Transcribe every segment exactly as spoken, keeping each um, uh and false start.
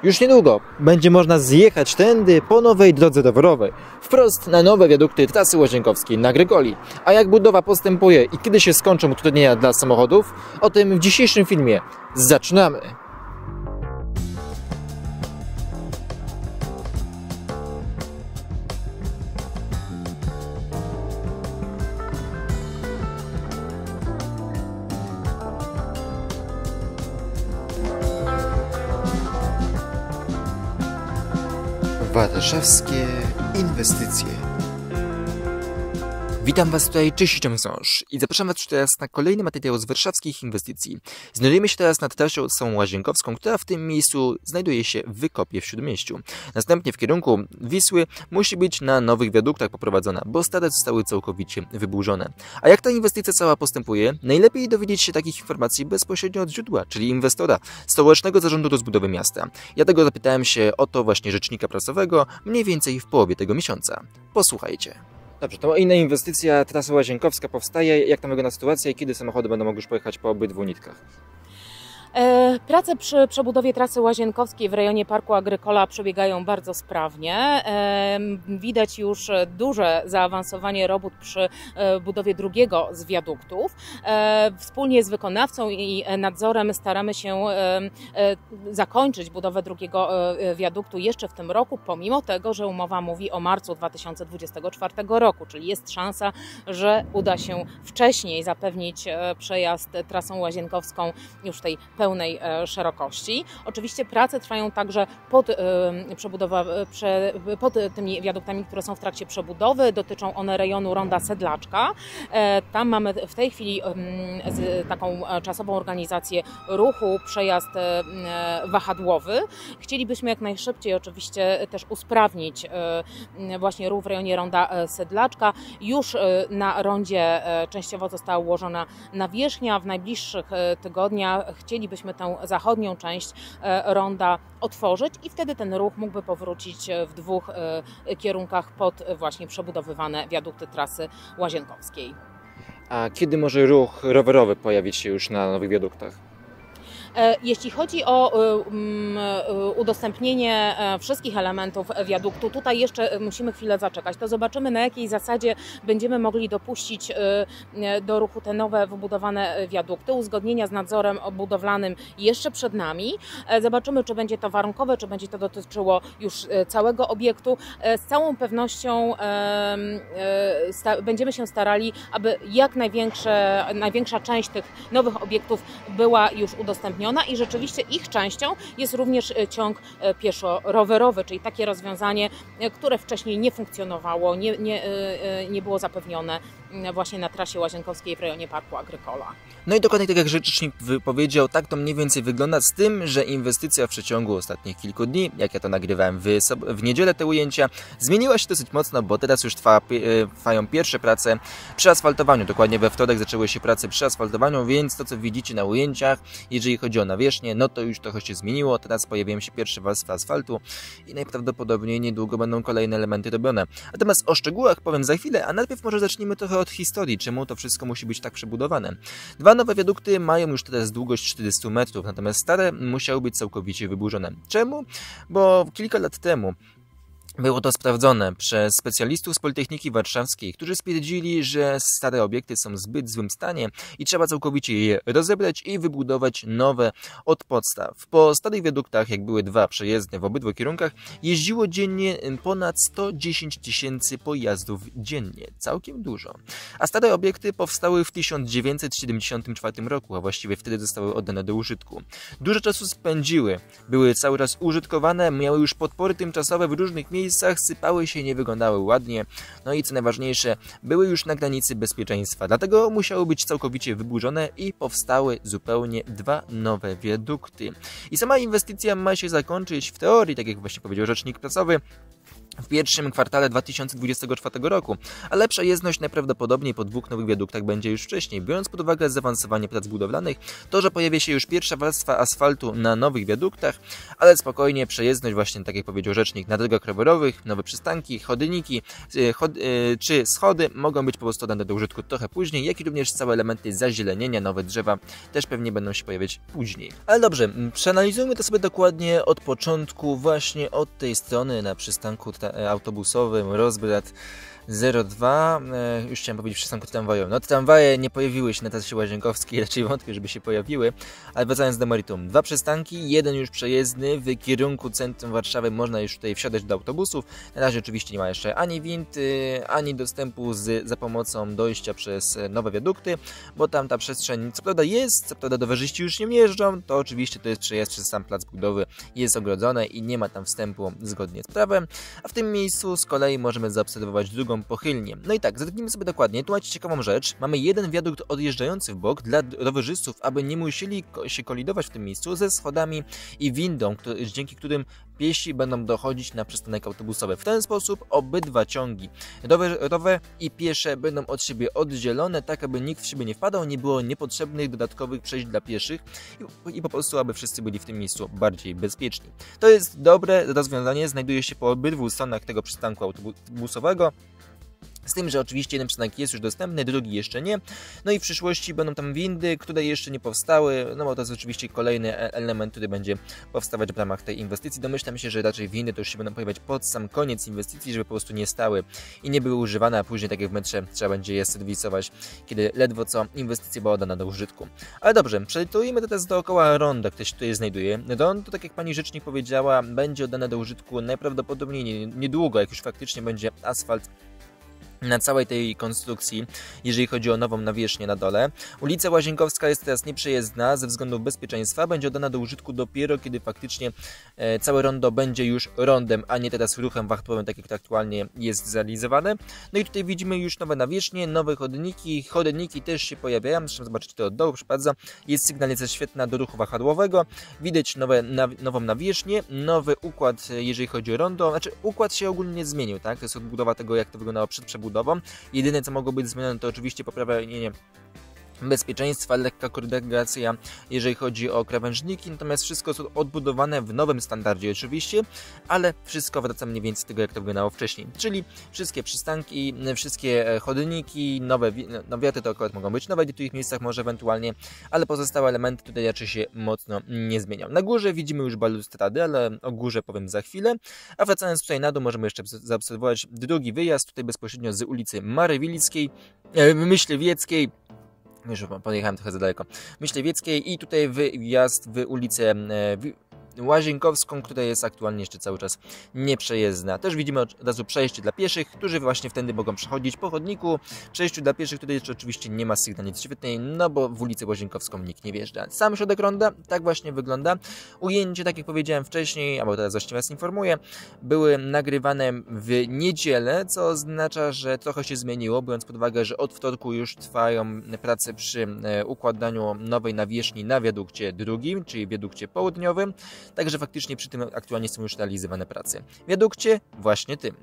Już niedługo będzie można zjechać tędy po nowej drodze rowerowej, wprost na nowe wiadukty trasy łazienkowskiej na Grygoli. A jak budowa postępuje i kiedy się skończą utrudnienia dla samochodów, o tym w dzisiejszym filmie. Zaczynamy! Warszawskie inwestycje. Witam Was tutaj, cześć, Książ i zapraszam Was teraz na kolejny materiał z warszawskich inwestycji. Znajdujemy się teraz nad trasą łazienkowską, która w tym miejscu znajduje się w Wykopie w Śródmieściu. Następnie w kierunku Wisły musi być na nowych wiaduktach poprowadzona, bo stare zostały całkowicie wyburzone. A jak ta inwestycja cała postępuje? Najlepiej dowiedzieć się takich informacji bezpośrednio od źródła, czyli inwestora, Stołecznego Zarządu Rozbudowy Miasta. Ja tego zapytałem się o to właśnie rzecznika prasowego mniej więcej w połowie tego miesiąca. Posłuchajcie. Dobrze, to inna inwestycja, trasa łazienkowska powstaje. Jak tam wygląda sytuacja i kiedy samochody będą mogły już pojechać po obydwu nitkach? Prace przy przebudowie trasy łazienkowskiej w rejonie Parku Agrykola przebiegają bardzo sprawnie. Widać już duże zaawansowanie robót przy budowie drugiego z wiaduktów. Wspólnie z wykonawcą i nadzorem staramy się zakończyć budowę drugiego wiaduktu jeszcze w tym roku, pomimo tego, że umowa mówi o marcu dwa tysiące dwudziestego czwartego roku, czyli jest szansa, że uda się wcześniej zapewnić przejazd trasą łazienkowską już w tej pełnej szerokości. Oczywiście prace trwają także pod, przebudowa, prze, pod tymi wiaduktami, które są w trakcie przebudowy. Dotyczą one rejonu Ronda Sedlaczka. Tam mamy w tej chwili taką czasową organizację ruchu, przejazd wahadłowy. Chcielibyśmy jak najszybciej oczywiście też usprawnić właśnie ruch w rejonie Ronda Sedlaczka. Już na rondzie częściowo została ułożona nawierzchnia. W najbliższych tygodniach chcielibyśmy tę zachodnią część ronda otworzyć i wtedy ten ruch mógłby powrócić w dwóch kierunkach pod właśnie przebudowywane wiadukty trasy łazienkowskiej. A kiedy może ruch rowerowy pojawić się już na nowych wiaduktach? Jeśli chodzi o udostępnienie wszystkich elementów wiaduktu, tutaj jeszcze musimy chwilę zaczekać. To zobaczymy, na jakiej zasadzie będziemy mogli dopuścić do ruchu te nowe wybudowane wiadukty. Uzgodnienia z nadzorem budowlanym jeszcze przed nami. Zobaczymy, czy będzie to warunkowe, czy będzie to dotyczyło już całego obiektu. Z całą pewnością będziemy się starali, aby jak największe, największa część tych nowych obiektów była już udostępniona. I rzeczywiście ich częścią jest również ciąg pieszo-rowerowy, czyli takie rozwiązanie, które wcześniej nie funkcjonowało, nie, nie, nie było zapewnione właśnie na trasie łazienkowskiej w rejonie Parku Agrykola. No i dokładnie tak jak rzecznik powiedział, tak to mniej więcej wygląda, z tym, że inwestycja w przeciągu ostatnich kilku dni, jak ja to nagrywałem w, w niedzielę te ujęcia, zmieniła się dosyć mocno, bo teraz już trwa, trwają pierwsze prace przy asfaltowaniu. Dokładnie we wtorek zaczęły się prace przy asfaltowaniu, więc to co widzicie na ujęciach, jeżeli chodzi o nawierzchnię, no to już trochę się zmieniło. Teraz pojawiają się pierwsze warstwy asfaltu i najprawdopodobniej niedługo będą kolejne elementy robione. Natomiast o szczegółach powiem za chwilę, a najpierw może zacznijmy trochę od historii, czemu to wszystko musi być tak przebudowane. Dwa nowe wiadukty mają już teraz długość czterysta metrów, natomiast stare musiały być całkowicie wyburzone. Czemu? Bo kilka lat temu było to sprawdzone przez specjalistów z Politechniki Warszawskiej, którzy stwierdzili, że stare obiekty są w zbyt złym stanie i trzeba całkowicie je rozebrać i wybudować nowe od podstaw. Po starych wiaduktach, jak były dwa przejezdne w obydwu kierunkach, jeździło dziennie ponad sto dziesięć tysięcy pojazdów dziennie. Całkiem dużo. A stare obiekty powstały w tysiąc dziewięćset siedemdziesiątym czwartym roku, a właściwie wtedy zostały oddane do użytku. Dużo czasu spędziły, były cały czas użytkowane, miały już podpory tymczasowe w różnych miejscach, sypały się, nie wyglądały ładnie, no i co najważniejsze, były już na granicy bezpieczeństwa, dlatego musiały być całkowicie wyburzone i powstały zupełnie dwa nowe wiadukty. I sama inwestycja ma się zakończyć w teorii, tak jak właśnie powiedział rzecznik prasowy, w pierwszym kwartale dwa tysiące dwudziestego czwartego roku, a lepsza jezdność najprawdopodobniej po dwóch nowych wiaduktach będzie już wcześniej. Biorąc pod uwagę zaawansowanie prac budowlanych, to, że pojawia się już pierwsza warstwa asfaltu na nowych wiaduktach, ale spokojnie przejezdność właśnie, tak jak powiedział rzecznik, na drogach rowerowych, nowe przystanki, chodniki chod, czy schody mogą być po prostu dane do użytku trochę później, jak i również całe elementy zazielenienia, nowe drzewa też pewnie będą się pojawiać później. Ale dobrze, przeanalizujmy to sobie dokładnie od początku, właśnie od tej strony na przystanku autobusowym Rozbrat zero dwa, e, już chciałem powiedzieć przystanku tramwajowym. No tramwaje nie pojawiły się na trasie Łazienkowskiej, raczej wątpię, żeby się pojawiły, ale wracając do meritum. Dwa przystanki, jeden już przejezdny w kierunku centrum Warszawy, można już tutaj wsiadać do autobusów. Na razie oczywiście nie ma jeszcze ani wind, ani dostępu z, za pomocą dojścia przez nowe wiadukty, bo tam ta przestrzeń co prawda jest, co prawda rowerzyści już nie jeżdżą, to oczywiście to jest przejazd przez sam plac budowy, jest ogrodzone i nie ma tam wstępu zgodnie z prawem, a w tym miejscu z kolei możemy zaobserwować drugą pochylnie. No i tak, zatknijmy sobie dokładnie. Tu macie ciekawą rzecz. Mamy jeden wiadukt odjeżdżający w bok dla rowerzystów, aby nie musieli się kolidować w tym miejscu ze schodami i windą, który, dzięki którym piesi będą dochodzić na przystanek autobusowy. W ten sposób obydwa ciągi, rower, rower i piesze, będą od siebie oddzielone, tak aby nikt w siebie nie wpadał, nie było niepotrzebnych dodatkowych przejść dla pieszych i, i po prostu, aby wszyscy byli w tym miejscu bardziej bezpieczni. To jest dobre rozwiązanie, znajduje się po obydwu stronach tego przystanku autobusowego. Z tym, że oczywiście jeden przystanek jest już dostępny, drugi jeszcze nie. No i w przyszłości będą tam windy, które jeszcze nie powstały, no bo to jest oczywiście kolejny element, który będzie powstawać w ramach tej inwestycji. Domyślam się, że raczej windy to już się będą pojawiać pod sam koniec inwestycji, żeby po prostu nie stały i nie były używane, a później, tak jak w metrze, trzeba będzie je serwisować, kiedy ledwo co inwestycja była oddana do użytku. Ale dobrze, przelatujemy teraz dookoła ronda, które się tutaj znajduje. Rondo, tak jak pani rzecznik powiedziała, będzie oddane do użytku najprawdopodobniej niedługo, jak już faktycznie będzie asfalt na całej tej konstrukcji, jeżeli chodzi o nową nawierzchnię na dole. Ulica Łazienkowska jest teraz nieprzejezdna ze względów bezpieczeństwa, będzie oddana do użytku dopiero, kiedy faktycznie e, całe rondo będzie już rondem, a nie teraz ruchem wachtowym, tak jak to aktualnie jest zrealizowane. No i tutaj widzimy już nowe nawierzchnie, nowe chodniki, chodniki też się pojawiają, zresztą zobaczycie to od dołu, przepadza. Jest sygnalizacja świetna do ruchu wahadłowego, widać nowe, na, nową nawierzchnię, nowy układ, jeżeli chodzi o rondo, znaczy układ się ogólnie nie zmienił, tak? To jest odbudowa tego, jak to wyglądało przed przebudową. Jedyne, co mogło być zmienione, to oczywiście poprawienie bezpieczeństwa, lekka koordynacja, jeżeli chodzi o krawężniki, natomiast wszystko jest odbudowane w nowym standardzie oczywiście, ale wszystko wraca mniej więcej do tego, jak to wyglądało wcześniej, czyli wszystkie przystanki, wszystkie chodniki, nowe wiaty to akurat mogą być nowe w tych miejscach może ewentualnie, ale pozostałe elementy tutaj raczej się mocno nie zmienią. Na górze widzimy już balustrady, ale o górze powiem za chwilę, a wracając tutaj na dół możemy jeszcze zaobserwować drugi wyjazd, tutaj bezpośrednio z ulicy Marywilickiej, e, Myślewieckiej, już podjechałem trochę za daleko, Myślewieckiej i tutaj wyjazd w ulicę Łazienkowską, która jest aktualnie jeszcze cały czas nieprzejezdna. Też widzimy od razu przejście dla pieszych, którzy właśnie wtedy mogą przechodzić po chodniku. Przejściu dla pieszych tutaj jeszcze oczywiście nie ma sygnalizacji świetnej, no bo w ulicę Łazienkowską nikt nie wjeżdża. Sam środek ronda tak właśnie wygląda. Ujęcie, tak jak powiedziałem wcześniej, albo teraz właśnie Was informuję, były nagrywane w niedzielę, co oznacza, że trochę się zmieniło, biorąc pod uwagę, że od wtorku już trwają prace przy układaniu nowej nawierzchni na wiadukcie drugim, czyli wiadukcie południowym. Także faktycznie przy tym aktualnie są już realizowane prace. W wiadukcie właśnie tym.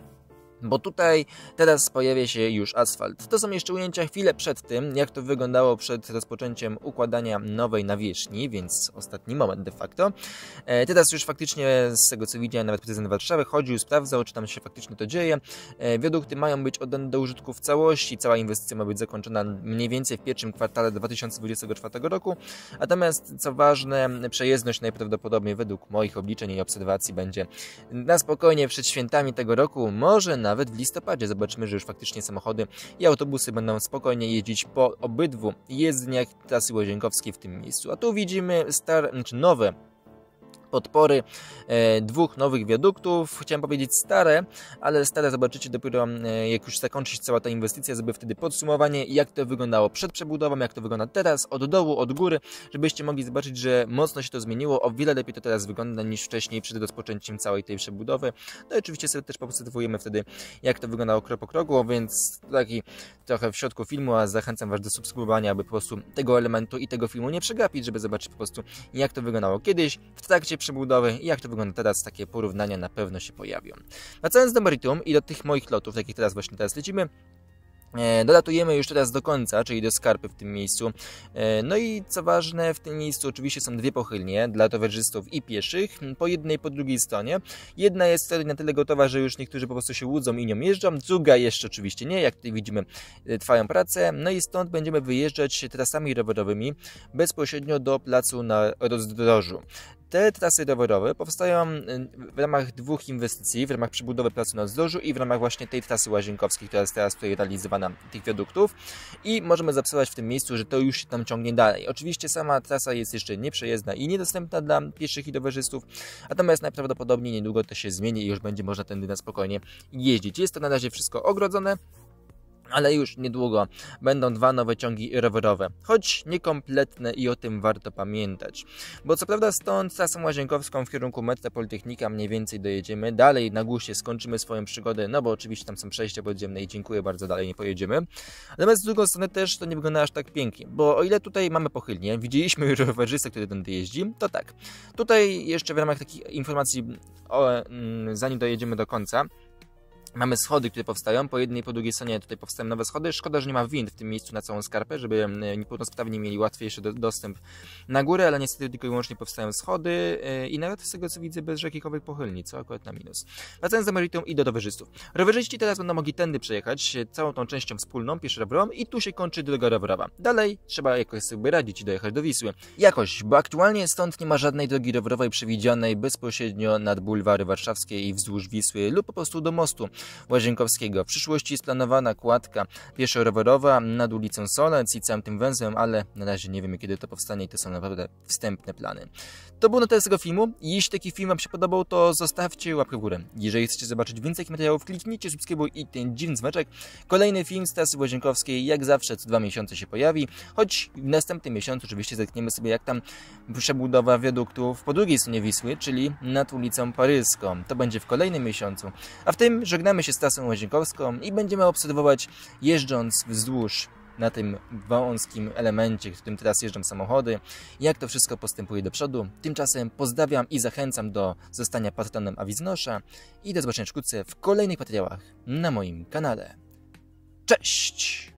Bo tutaj teraz pojawia się już asfalt. To są jeszcze ujęcia chwilę przed tym, jak to wyglądało przed rozpoczęciem układania nowej nawierzchni, więc ostatni moment de facto. E, teraz już faktycznie, z tego co widziałem, nawet prezydent Warszawy chodził, sprawdzał, czy tam się faktycznie to dzieje. E, wiadukty mają być oddane do użytku w całości, cała inwestycja ma być zakończona mniej więcej w pierwszym kwartale dwa tysiące dwudziestego czwartego roku. Natomiast, co ważne, przejezdność najprawdopodobniej według moich obliczeń i obserwacji będzie na spokojnie przed świętami tego roku, może nawet w listopadzie. Zobaczymy, że już faktycznie samochody i autobusy będą spokojnie jeździć po obydwu jezdniach trasy Łazienkowskiej w tym miejscu. A tu widzimy stare, znaczy nowe podpory e, dwóch nowych wiaduktów. Chciałem powiedzieć stare, ale stare zobaczycie dopiero e, jak już zakończy się cała ta inwestycja, żeby wtedy podsumowanie, jak to wyglądało przed przebudową, jak to wygląda teraz, od dołu, od góry, żebyście mogli zobaczyć, że mocno się to zmieniło, o wiele lepiej to teraz wygląda niż wcześniej przed rozpoczęciem całej tej przebudowy. No i oczywiście sobie też poobserwujemy wtedy, jak to wyglądało krok po kroku, więc taki trochę w środku filmu, a zachęcam Was do subskrybowania, aby po prostu tego elementu i tego filmu nie przegapić, żeby zobaczyć po prostu, jak to wyglądało kiedyś, w trakcie czasie przebudowy i jak to wygląda teraz, takie porównania na pewno się pojawią. Wracając do meritum i do tych moich lotów, takich teraz właśnie teraz lecimy, dolatujemy już teraz do końca, czyli do Skarpy w tym miejscu. No i co ważne, w tym miejscu oczywiście są dwie pochylnie dla towarzystów i pieszych, po jednej i po drugiej stronie. Jedna jest wtedy na tyle gotowa, że już niektórzy po prostu się łudzą i nią jeżdżą, druga jeszcze oczywiście nie, jak tutaj widzimy, trwają prace. No i stąd będziemy wyjeżdżać trasami rowerowymi bezpośrednio do placu na rozdrożu. Te trasy rowerowe powstają w ramach dwóch inwestycji, w ramach przebudowy placu na rozdrożu i w ramach właśnie tej trasy łazienkowskiej, która jest teraz tutaj realizowana, tych wiaduktów, i możemy zapisać w tym miejscu, że to już się tam ciągnie dalej. Oczywiście sama trasa jest jeszcze nieprzejezdna i niedostępna dla pieszych i rowerzystów, natomiast najprawdopodobniej niedługo to się zmieni i już będzie można tędy na spokojnie jeździć. Jest to na razie wszystko ogrodzone, ale już niedługo będą dwa nowe ciągi rowerowe, choć niekompletne i o tym warto pamiętać. Bo co prawda stąd trasą łazienkowską w kierunku metra Politechnika mniej więcej dojedziemy, dalej na Gusie skończymy swoją przygodę, no bo oczywiście tam są przejścia podziemne i dziękuję bardzo, dalej nie pojedziemy. Natomiast z drugą strony też to nie wygląda aż tak pięknie, bo o ile tutaj mamy pochylnie, widzieliśmy już rowerzystę, który tędy jeździ, to tak. Tutaj jeszcze w ramach takich informacji, o, zanim dojedziemy do końca, mamy schody, które powstają, po jednej i po drugiej stronie tutaj powstają nowe schody. Szkoda, że nie ma wind w tym miejscu na całą Skarpę, żeby niepełnosprawni mieli łatwiejszy do, dostęp na górę, ale niestety tylko i wyłącznie powstają schody yy, i nawet z tego co widzę bez jakiekolwiek pochylni, co akurat na minus. Wracając do meritum i do rowerzystów. Rowerzyści teraz będą mogli tędy przejechać całą tą częścią wspólną, pieszo-rowerową, i tu się kończy droga rowerowa. Dalej trzeba jakoś sobie radzić i dojechać do Wisły. Jakoś, bo aktualnie stąd nie ma żadnej drogi rowerowej przewidzianej bezpośrednio nad bulwary warszawskie i wzdłuż Wisły lub po prostu do mostu Łazienkowskiego. W przyszłości jest planowana kładka pieszo-rowerowa nad ulicą Solec i całym tym węzłem, ale na razie nie wiemy, kiedy to powstanie i to są naprawdę wstępne plany. To było na tyle z tego filmu. Jeśli taki film Wam się podobał, to zostawcie łapkę w górę. Jeżeli chcecie zobaczyć więcej takich materiałów, kliknijcie subskrybuj i ten dziwny dzwoneczek. Kolejny film z trasy łazienkowskiej jak zawsze co dwa miesiące się pojawi, choć w następnym miesiącu oczywiście zetkniemy sobie, jak tam przebudowa wiaduktów po drugiej stronie Wisły, czyli nad ulicą Paryską. To będzie w kolejnym miesiącu. A w tym żegnamy się z trasą łazienkowską i będziemy obserwować, jeżdżąc wzdłuż na tym wąskim elemencie, w którym teraz jeżdżą samochody, jak to wszystko postępuje do przodu. Tymczasem pozdrawiam i zachęcam do zostania patronem Awiznosza i do zobaczenia wkrótce w kolejnych materiałach na moim kanale. Cześć!